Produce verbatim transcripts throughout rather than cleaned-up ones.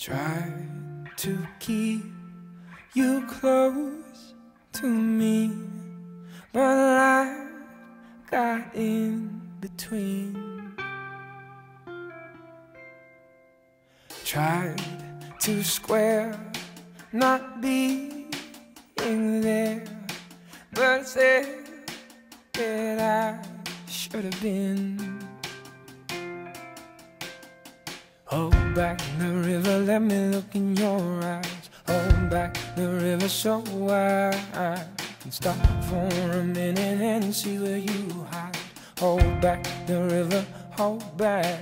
Try to keep you close to me, but life got in between. Tried to square not being there, but said that I should have been. Hold back the river, let me look in your eyes. Hold back the river so I can stop for a minute and see where you hide. Hold back the river, hold back.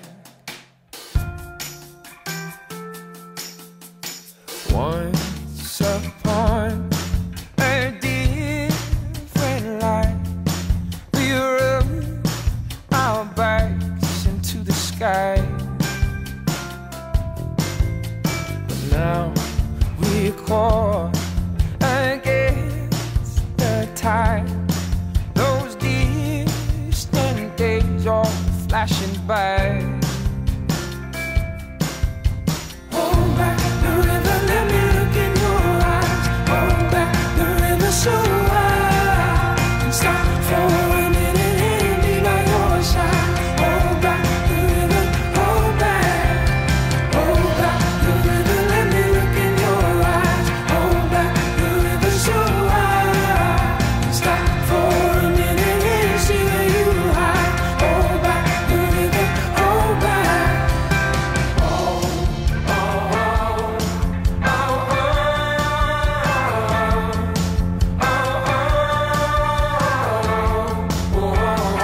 Once upon a different life, we rubbed our backs into the sky. Now we're caught against the tide. Those distant days are flashing by. Hold back the river, let me look in your eyes. Hold back the river so I can stop for a minute and be by your side. Hold back the river, hold back. Hold back the river, let me look in your eyes. Hold back the river so I can stop for a minute and see where you hide. Hold back the river, hold back. Oh, oh, oh, oh, oh, oh, oh,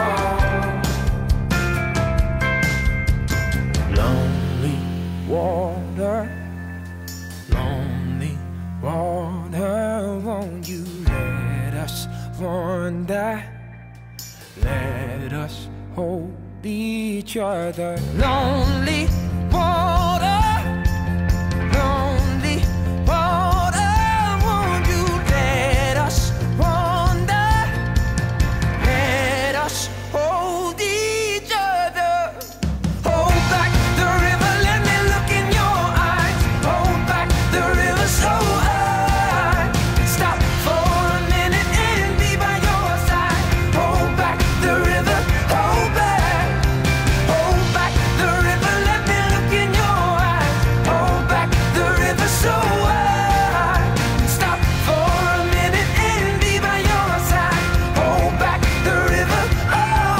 oh. Lonely water, lonely water, won't you let us wander? Let us hold each other. Lonely water, lonely water, won't you let us wander? Let us hold each other. Hold back the river, let me look in your eyes. Hold back the river so I can stop for a minute and be by your side. Hold back the river, hold back. Hold back the river, let me look in your eyes. Hold back the river so I can stop for a minute and be by your side. Hold back the river, oh.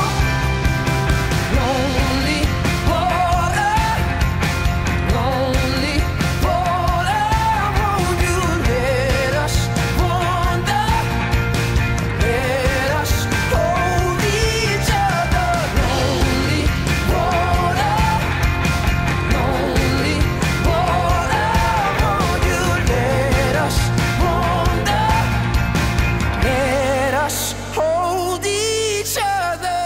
Lonely water, lonely water, won't you let us wander? Let us hold each other. Lonely water, lonely water, won't you let us wander? Let us hold each other.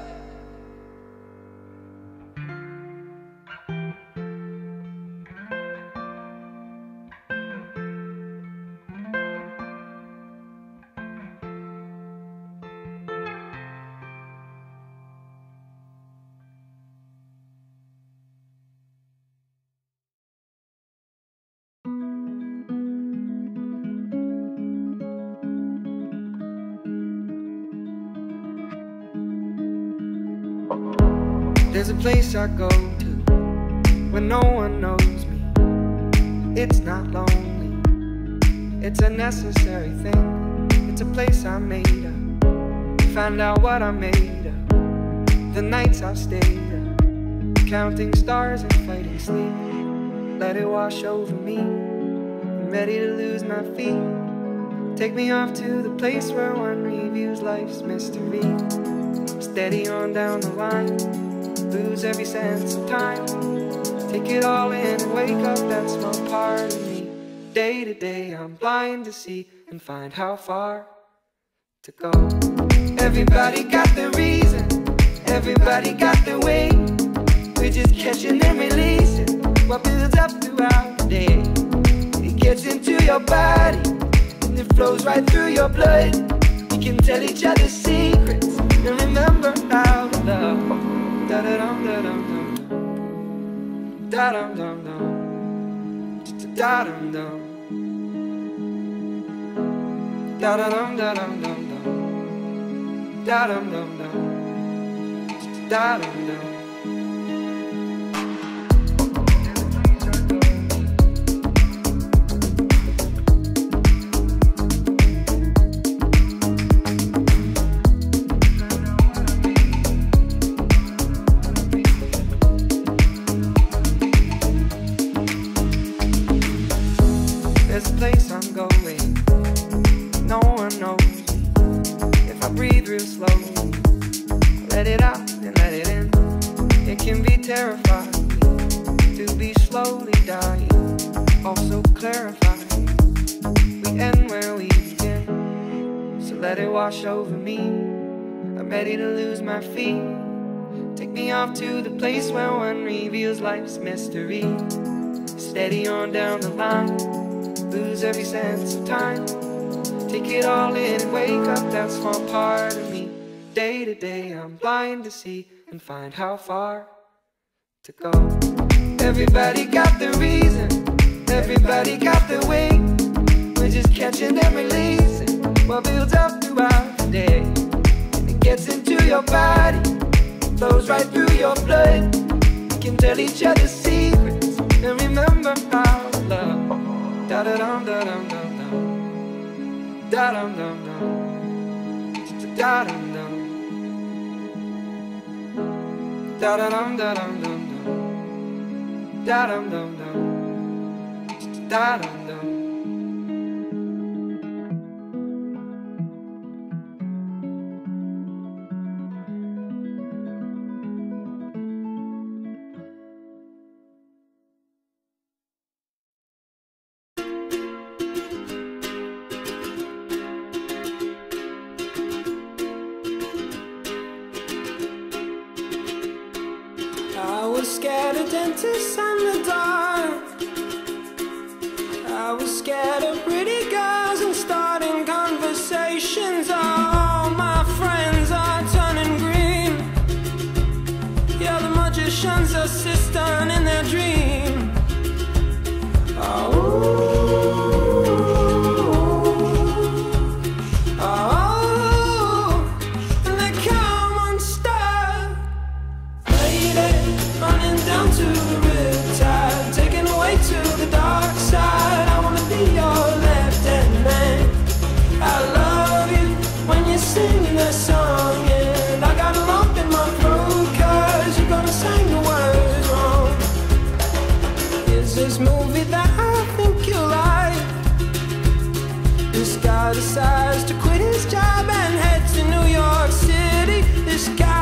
There's a place I go to when no one knows me. It's not lonely, it's a necessary thing. It's a place I made up, find out what I'm made of. The nights I've stayed up, counting stars and fighting sleep. Let it wash over me, I'm ready to lose my feet. Take me off to the place where one reviews life's mystery. Steady on down the line, lose every sense of time. Take it all in and wake up that small part of me. Day to day I'm blind to see and find how far to go. Everybody got their reason, everybody got their way. We're just catching and releasing what builds up throughout the day. It gets into your body and it flows right through your blood. We can tell each other secrets and remember how to love. Da da dum da dum dum, da dum dum dum, Da dum dum. Da da dum da dum dum dum. Da dum dum dum. Da dum dum. There's a place I'm going, no one knows me. If I breathe real slowly, I let it out and let it in. It can be terrifying to be slowly dying, also clarifying. We end where we begin, so let it wash over me. I'm ready to lose my feet. Take me off to the place where one reveals life's mystery. Steady on down the line, lose every sense of time. Take it all in and wake up that small part of me. Day to day I'm blind to see and find how far to go. Everybody got the reason, everybody got the way. We're just catching and releasing what builds up throughout the day. And it gets into your body, flows right through your blood. We can tell each other secrets and remember how to love. Da da dum da dum dum dum. Da dum dum dum. Da dum dum. Da da dum da dum dum dum. Da dum dum dum. Da dum dum. I was scared of dentists and the dark. I was scared of pretty girls and starting conversations. All my friends are turning green. Yeah, the magician's assistant in their dream. Oh. Down to the riptide, taken away to the dark side. I wanna be your left-hand man. I love you when you sing the song, and I got a lump in my throat 'cause you're gonna sing the words wrong. Here's this movie that I think you'll like. This guy decides to quit his job and head to New York City. This guy